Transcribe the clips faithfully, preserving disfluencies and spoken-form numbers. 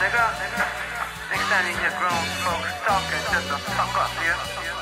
nigga. Next time you hear grown folks talking, just the fuck up, yeah?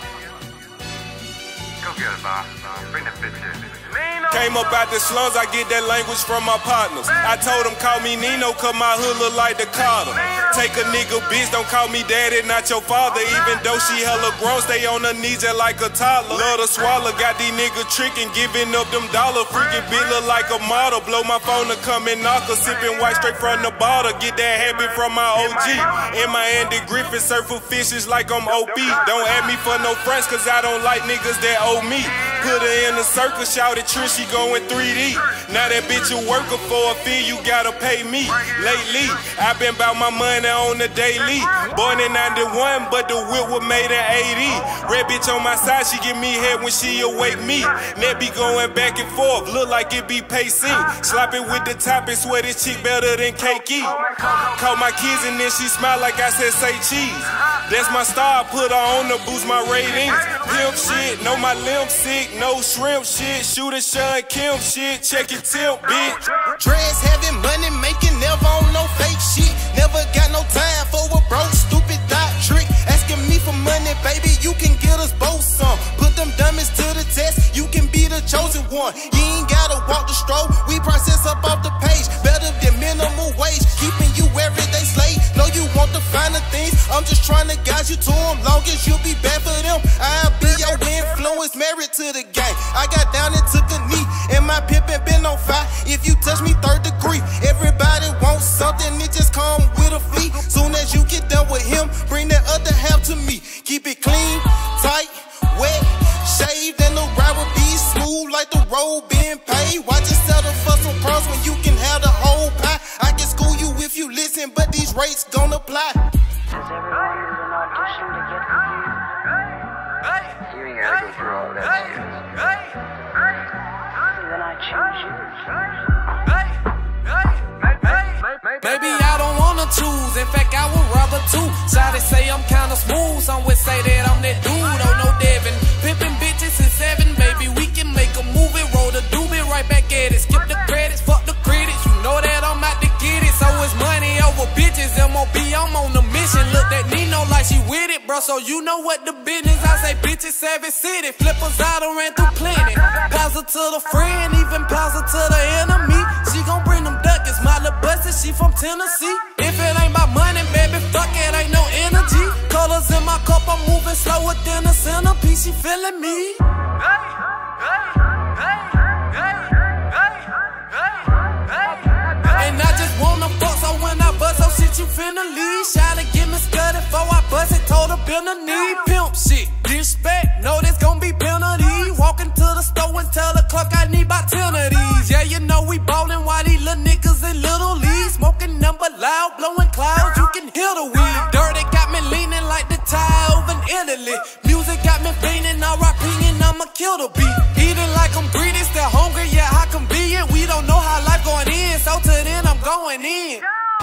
Go get it, Bob. Bring that bitch in. Came up out the slums, I get that language from my partners. I told them call me Nino, cause my hood look like the Carter. Take a nigga bitch, don't call me daddy, not your father. Even though she hella grown, stay on her knees just like a toddler. Love to swallow, got these niggas tricking, giving up them dollars. Freaking bitch look like a model. Blow my phone to come and knock her. Sipping white straight from the bottle. Get that habit from my O G. In my Andy Griffith, surf for fishes like I'm O B. Don't ask me for no friends, cause I don't like niggas that owe me. Put her in a circle, shouted Trish, she going three D. Now that bitch a worker for a fee, you gotta pay me. Lately, I been bout my money on the daily. Born in ninety-one, but the whip was made in eighty. Red bitch on my side, she give me head when she awake me. Net be going back and forth, look like it be pacing. Slap it with the top and swear this chick better than Cakey. Call my kids and then she smile like I said say cheese. That's my star, put her on to boost my ratings. Pimp shit, know my limb sick, no shrimp shit. Shooter Sean Kim shit, check your temp, bitch. Dreads having money making, never on no fake shit. Never got no time for a broke, stupid dot trick. Asking me for money, baby, you can get us both some. Put them dummies to the test, you can be the chosen one. You ain't gotta walk the stroll, we process up off the page. Better than minimum wage, keeping you everyday slave. Know you want the finer things, I'm just trying to guide you to them. Long as you be bad for them, I'll be your influence, married to the gang. I got down and took a knee, and my pimpin' been on fire. If you touch me third degree, everybody wants something, it just come with a fee. Soon as you get done with him, bring that other half to me. Keep it clean, tight, wet, shaved, and the ride will be smooth like the road being paid. Why just settle for some crumbs when you can have the whole pie? I can school you if you listen, but these rates gon' apply. Does everyone need an audition to get with you? You ain't gotta go through all that shit. Then I choose you. Maybe I don't wanna choose, in fact I would rather two. Shawty say I'm kinda smooth, some would say that I'm that dude, oh no Devin. Pimpin' bitches in seven, baby, we can make a movie. Roll the doobie right back at it, skip the credits, fuck the critics. You know that I'm out to get it, so it's money over bitches. M O B, I'm on the mission, look that Nino like she with it, bro, so you know what the business. I say bitches, Savage City, flippers out and ran through plenty. Pass her to the friend, even pass her to the enemy. She gon' bring them duckets, my little busted, she from Tennessee. If it ain't my money, baby, fuck it, ain't no energy. Colors in my cup, I'm moving slower than a centipede, she feeling me. Hey, hey, hey, hey, hey, hey, hey. And I just wanna fuck, so when I bust, oh shit, you finna leave. Try to get me scudded before I bust it, told her bend the knee. Pimp shit, disrespect, know there's gon' be penalty. Walking to the store and tell the clerk I need about ten of these. Yeah, you know we ballin' while these little niggas in Little League. Smoking number loud, blowing clouds, you can hear the weed. Dirty got me leaning like the tide over in Italy. Music got me feeling R I P and I'ma kill the beat. Eating like I'm greedy, still hungry, yeah, how convenient. We don't know how life going in, so till then I'm going in.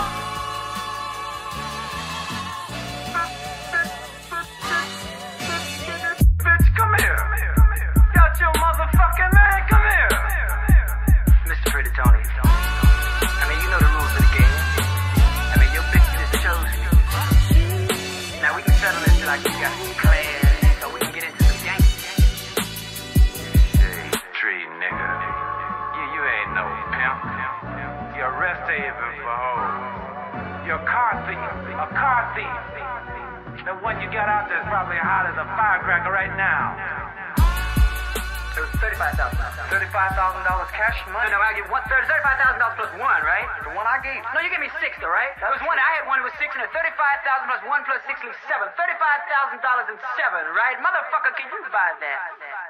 Come here. Got your motherfucking man, come here. Mister Pretty Tony. I mean, you know the rules of the game. I mean, your bitch just chose you. Now we can settle this like we got class, so we can get into some gangster. Hey, tree nigga. You, you ain't no pimp. You're rest haven for hoes. You're a car thief. A car thief. The one you got out there is probably hot as a firecracker right now. It was thirty-five thousand dollars. thirty-five thousand dollars cash money? No, I give one, thirty-five thousand dollars plus one, right? The one I gave. No, you gave me six, though, right? That was one. I had one that was six, and thirty-five thousand dollars plus one plus six leaves seven. thirty-five thousand dollars and seven, right? Motherfucker, can you buy that?